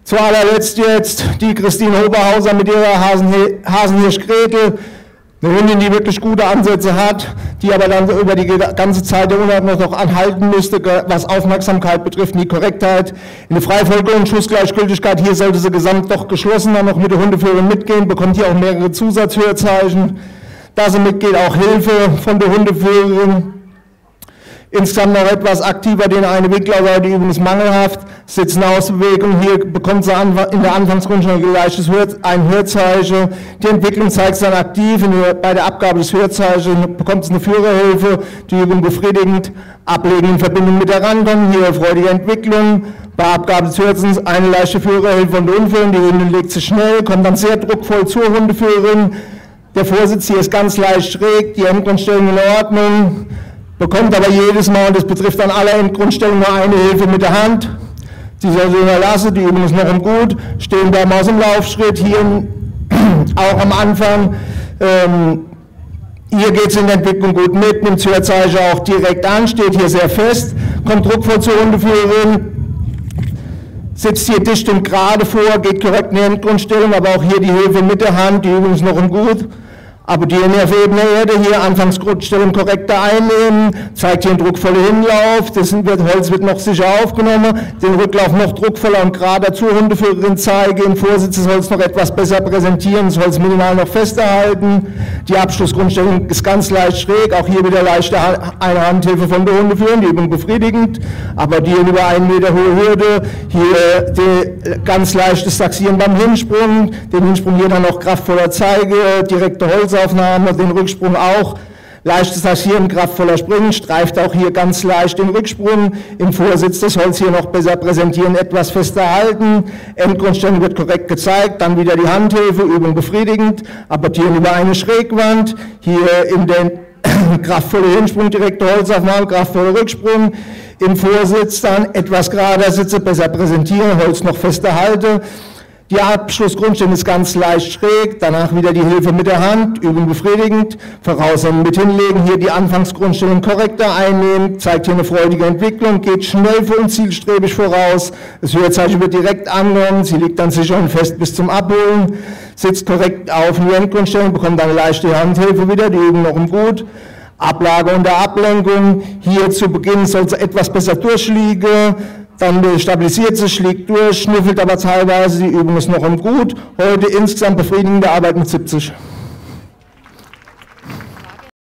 Zu allerletzt jetzt die Christine Oberhauser mit ihrer Hasenhirsch-Gretel. Eine Hündin, die wirklich gute Ansätze hat, die aber dann über die ganze Zeit der Unordnung noch anhalten müsste, was Aufmerksamkeit betrifft, die Korrektheit. In der Freifolge und Schussgleichgültigkeit, hier sollte sie gesamt doch geschlossener noch mit der Hundeführerin mitgehen, bekommt hier auch mehrere Zusatzhörzeichen. Da sie mitgeht, auch Hilfe von der Hundeführerin. Insgesamt noch etwas aktiver, den eine Wickler, die übrigens mangelhaft, Sitzen Ausbewegung. Hier bekommt sie in der Anfangsgrundschule ein Hörzeichen. Die Entwicklung zeigt sie dann aktiv. Bei der Abgabe des Hörzeichens bekommt sie eine Führerhilfe, die Übung befriedigend, Ablegen in Verbindung mit der Randung. Hier freudige Entwicklung. Bei Abgabe des Hörzeichens eine leichte Führerhilfe von der Unführerin. Die Hündin legt sich schnell, kommt dann sehr druckvoll zur Hundeführerin. Der Vorsitz hier ist ganz leicht schräg, die Endgrundstellung in Ordnung. Bekommt aber jedes Mal, und das betrifft an aller Endgrundstellung, nur eine Hilfe mit der Hand. Sie soll sie überlassen, die Übung ist noch im Gut, stehen da mal aus dem Laufschritt, hier auch am Anfang. Hier geht es in der Entwicklung gut mit, nimmt das Hörzeichen auch direkt an, steht hier sehr fest, kommt druckvoll zur Hundeführerin, sitzt hier dicht und gerade vor, geht korrekt in die Endgrundstellung, aber auch hier die Hilfe mit der Hand, die Übung ist noch im Gut. Aber die Nervebene Erde hier, Anfangsgrundstellung korrekter einnehmen, zeigt hier einen druckvollen Hinlauf, das Holz wird noch sicher aufgenommen, den Rücklauf noch druckvoller und gerader zur Hundeführerin zeige, im Vorsitz das Holz noch etwas besser präsentieren, das Holz minimal noch fester halten, die Abschlussgrundstellung ist ganz leicht schräg, auch hier wieder leichte eine Handhilfe von der Hundeführerin, die Übung befriedigend, aber die über 1 Meter hohe Hürde, hier ganz leichtes Saxieren beim Hinsprung, den Hinsprung hier dann noch kraftvoller zeige, direkte Holzaufnahme, den Rücksprung auch, leichtes Saxieren, kraftvoller Springen, streift auch hier ganz leicht den Rücksprung, im Vorsitz das Holz hier noch besser präsentieren, etwas fester halten, Endgrundstellung wird korrekt gezeigt, dann wieder die Handhilfe, Übung befriedigend, apportieren über eine Schrägwand, hier in den kraftvolle Hinsprung, direkte Holzaufnahme, kraftvoller Rücksprung, im Vorsitz dann etwas gerader sitze, besser präsentieren, Holz noch fester halte. Die Abschlussgrundstellung ist ganz leicht schräg, danach wieder die Hilfe mit der Hand, Übung befriedigend, voraushängen mit hinlegen, hier die Anfangsgrundstellung korrekter einnehmen, zeigt hier eine freudige Entwicklung, geht schnell und zielstrebig voraus, das Hörzeichen wird direkt angenommen, sie liegt dann sicher und fest bis zum Abholen, sitzt korrekt auf in die Endgrundstellung, bekommt eine leichte Handhilfe wieder, die Übung noch im Gut. Ablage unter Ablenkung, hier zu Beginn soll sie etwas besser durchliegen, dann stabilisiert sie, schlägt durch, schnüffelt aber teilweise, die Übung ist noch im Gut. Heute insgesamt befriedigende Arbeit mit 70.